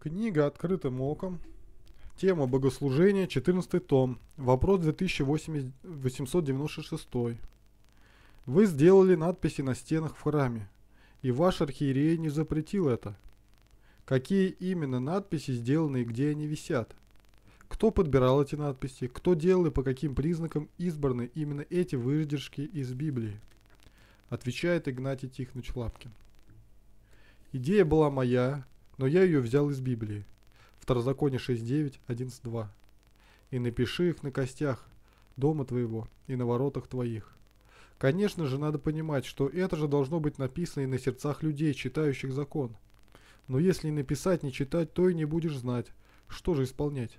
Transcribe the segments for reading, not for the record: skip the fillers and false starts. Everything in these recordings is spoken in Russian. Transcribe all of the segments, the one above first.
Книга «Открытым оком». Тема богослужения, 14 том. Вопрос 2896. Вы сделали надписи на стенах в храме, и ваш архиерей не запретил это. Какие именно надписи сделаны и где они висят? Кто подбирал эти надписи? Кто делал и по каким признакам избраны именно эти выдержки из Библии? Отвечает Игнатий Тихонович Лапкин. Идея была моя, но я ее взял из Библии. Второзаконие 6.9, 11.2. И напиши их на костях дома твоего и на воротах твоих. Конечно же, надо понимать, что это же должно быть написано и на сердцах людей, читающих закон. Но если не написать, не читать, то и не будешь знать, что же исполнять.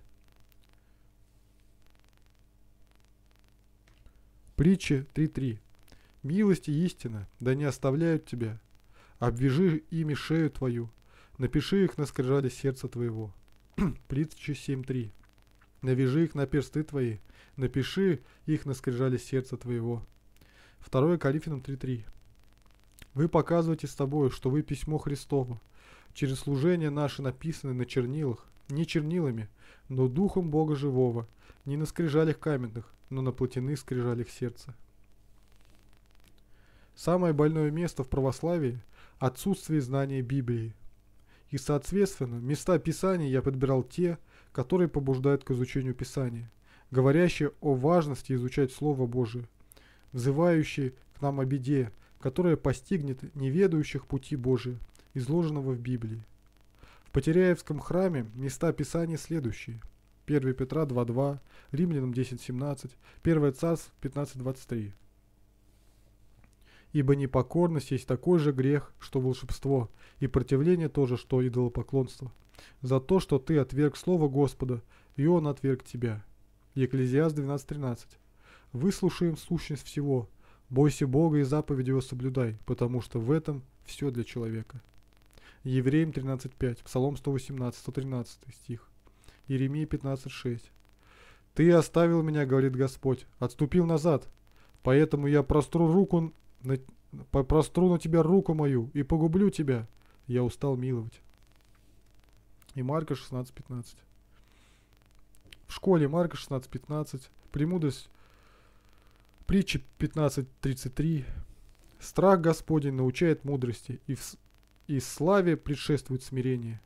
Притча 3.3. Милость и истина, да не оставляют тебя. Обвяжи ими шею твою, напиши их на скрижали сердца твоего. Притча 7.3. Навяжи их на персты твои, напиши их на скрижали сердца твоего. 2 Коринфянам 3.3. Вы показываете с тобой, что вы письмо Христово, через служение наше написаны на чернилах, не чернилами, но духом Бога живого, не на скрижалях каменных, но на плотяных скрижалях сердца. Самое больное место в православии – отсутствие знания Библии. И, соответственно, места Писания я подбирал те, которые побуждают к изучению Писания, говорящие о важности изучать Слово Божие, взывающие к нам о беде, которая постигнет неведающих пути Божия, изложенного в Библии. В Потеряевском храме места Писания следующие. 1 Петра 2.2, Римлянам 10.17, 1 Царств 15.23. Ибо непокорность есть такой же грех, что волшебство, и противление тоже, что идолопоклонство. За то, что ты отверг слово Господа, и он отверг тебя. Екклезиаст 12.13. Выслушаем сущность всего. Бойся Бога и заповеди его соблюдай, потому что в этом все для человека. Евреям 13.5, Псалом 118, 113 стих. Иеремия 15.6. Ты оставил меня, говорит Господь, отступил назад, поэтому я простру на тебя руку мою и погублю тебя. Я устал миловать. И Марка 16.15. В школе Марка 16.15. Премудрость. Притча 15.33. Страх Господень научает мудрости, и славе предшествует смирение.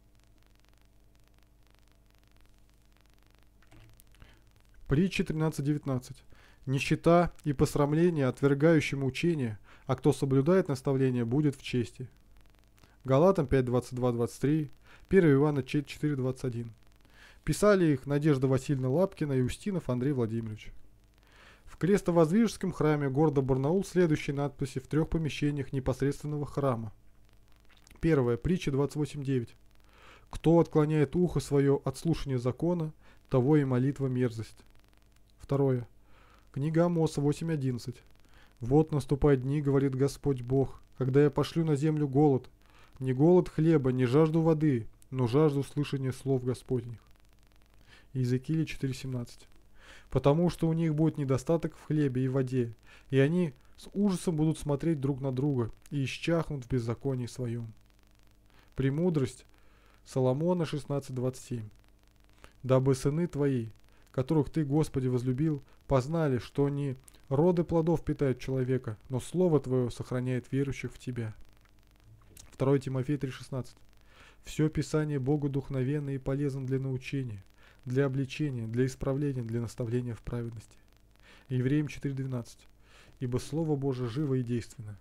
Притча 13.19. Нищета и посрамление отвергающему учение, а кто соблюдает наставление, будет в чести. Галатам 5.22-23, 1 Иоанна 4.21. Писали их Надежда Васильевна Лапкина и Устинов Андрей Владимирович. В Крестовоздвиженском храме города Барнаул следующие надписи в 3 помещениях непосредственного храма. Первая. Притча 28.9. Кто отклоняет ухо свое от слушания закона, того и молитва мерзость. Второе. Книга Амоса 8.11. Вот наступают дни, говорит Господь Бог, когда я пошлю на землю голод, не голод хлеба, не жажду воды, но жажду слышания слов Господних. Иезекииля 4.17. Потому что у них будет недостаток в хлебе и воде, и они с ужасом будут смотреть друг на друга и исчахнут в беззаконии своем. Премудрость Соломона 16.27. Дабы сыны твои, которых ты, Господи, возлюбил, познали, что не роды плодов питают человека, но слово твое сохраняет верующих в тебя. 2 Тимофей 3.16. Все Писание Богу духновенно и полезно для научения, для обличения, для исправления, для наставления в праведности. Евреям 4.12. Ибо Слово Божие живо и действенно.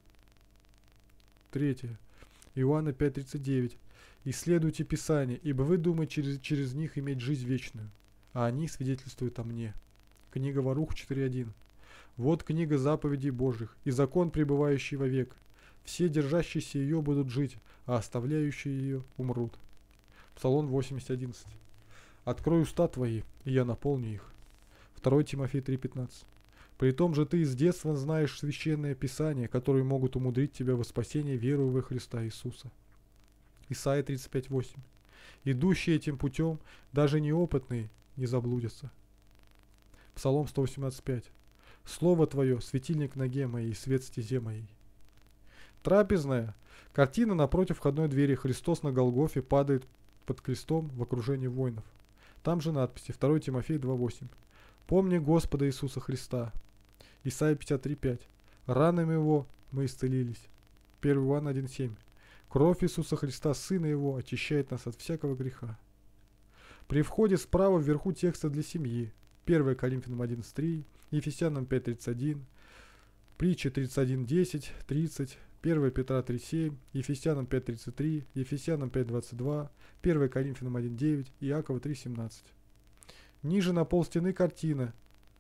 3. Иоанна 5.39. Исследуйте Писание, ибо вы думаете через них иметь жизнь вечную, а они свидетельствуют о мне. Книга Варух 4.1. Вот книга заповедей Божьих и закон, пребывающий вовек. Все держащиеся ее будут жить, а оставляющие ее умрут. Псалом 80.11. Открой уста твои, и я наполню их. 2 Тимофей 3.15. Притом же ты с детства знаешь священное Писание, которые могут умудрить тебя во спасение верою во Христа Иисуса. Исайя 35.8. Идущие этим путем, даже неопытные, не заблудятся. Псалом 118.5. Слово твое, светильник ноге моей, свет стезе моей. Трапезная. Картина напротив входной двери. Христос на Голгофе падает под крестом в окружении воинов. Там же надписи 2 Тимофея 2:8. «Помни Господа Иисуса Христа». Исайя 53:5. «Ранами Его мы исцелились». 1 Иоанна 1:7. «Кровь Иисуса Христа, Сына Его, очищает нас от всякого греха». При входе справа вверху текста для семьи. 1 Коринфянам 11:3, Ефесянам 5:31, Притча 31:10, 30, 1 Петра 3:7, Ефесянам 5:33, Ефесянам 5:22, 1 Коринфянам 1:9, Иакова 3:17. Ниже на полстены картина.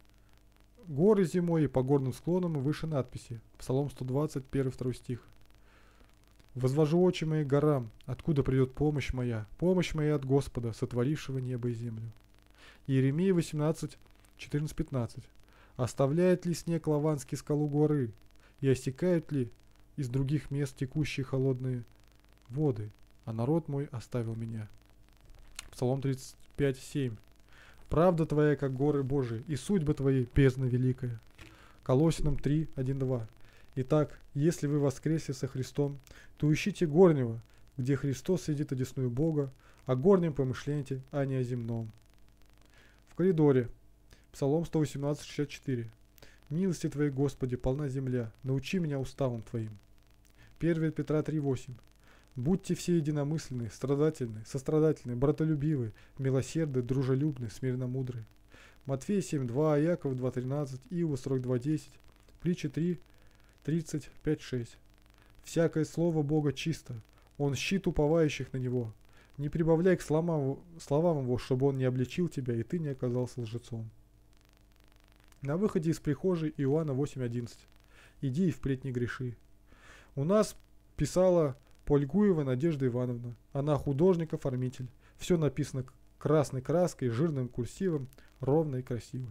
Горы зимой и по горным склонам и выше надписи. Псалом 120, 1-2 стих. «Возвожу очи мои к горам, откуда придет помощь моя от Господа, сотворившего небо и землю». Иеремия 18, 14-15. «Оставляет ли снег лаванский скалу горы, и осекают ли из других мест текущие холодные воды, а народ мой оставил меня». Псалом 35, 7. «Правда твоя, как горы Божии, и судьба твои, бездна великая». Колоссянам 3, 1-2. «Итак, если вы воскресли со Христом, то ищите горнего, где Христос сидит одесную Бога, о горнем помышляйте, а не о земном». В коридоре. Псалом 118, 64. «Милости Твоей, Господи, полна земля, научи меня уставам Твоим». 1 Петра 3:8. «Будьте все единомысленны, страдательны, сострадательны, братолюбивы, милосердны, дружелюбны, смиренномудры». Матфея 7:2, Иаков 2:13, Иова 42:10, Притча 3:30, 5:6. «Всякое слово Бога чисто, Он щит уповающих на Него. Не прибавляй к словам Его, чтобы Он не обличил тебя, и ты не оказался лжецом». На выходе из прихожей Иоанна 8:11. «Иди и впредь не греши». У нас писала Польгуева Надежда Ивановна. Она художник-оформитель. Все написано красной краской, жирным курсивом, ровно и красиво.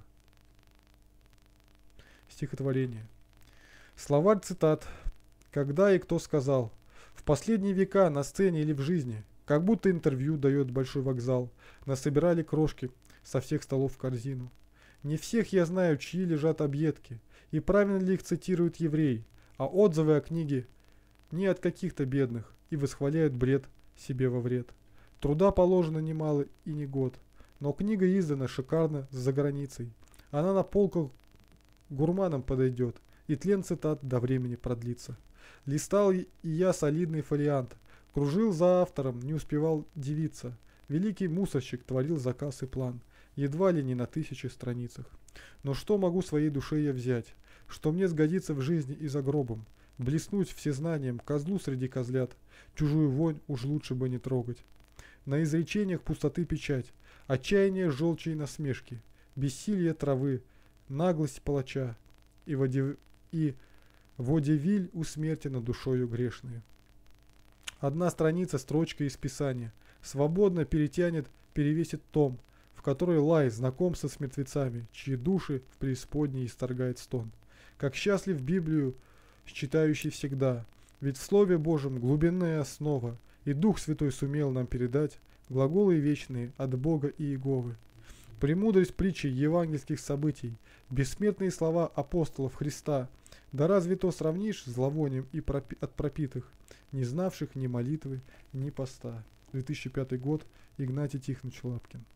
Стихотворение. Словарь цитат. Когда и кто сказал: «В последние века на сцене или в жизни, как будто интервью дает большой вокзал, насобирали крошки со всех столов в корзину. Не всех я знаю, чьи лежат объедки, и правильно ли их цитирует еврей, а отзывы о книге не от каких-то бедных, и восхваляют бред себе во вред. Труда положено немало и не год, но книга издана шикарно за границей. Она на полках гурманам подойдет, и тлен цитат до времени продлится. Листал и я солидный фолиант, кружил за автором, не успевал дивиться. Великий мусорщик творил заказ и план, едва ли не на 1000 страницах. Но что могу своей душе я взять, что мне сгодится в жизни и за гробом? Блеснуть всезнанием козлу среди козлят, чужую вонь уж лучше бы не трогать. На изречениях пустоты печать, отчаяние желчи и насмешки, бессилие травы, наглость палача и водевиль у смерти над душою грешной. Одна страница, строчка из Писания, свободно перевесит том, в который лай знакомство с мертвецами, чьи души в преисподней исторгает стон. Как счастлив Библию читающий всегда, ведь в Слове Божьем глубинная основа, и Дух Святой сумел нам передать глаголы вечные от Бога и Иеговы. Премудрость притчи евангельских событий, бессмертные слова апостолов Христа, да разве то сравнишь с зловонием от пропитых, не знавших ни молитвы, ни поста. 2005 год, Игнатий Тихонович Лапкин.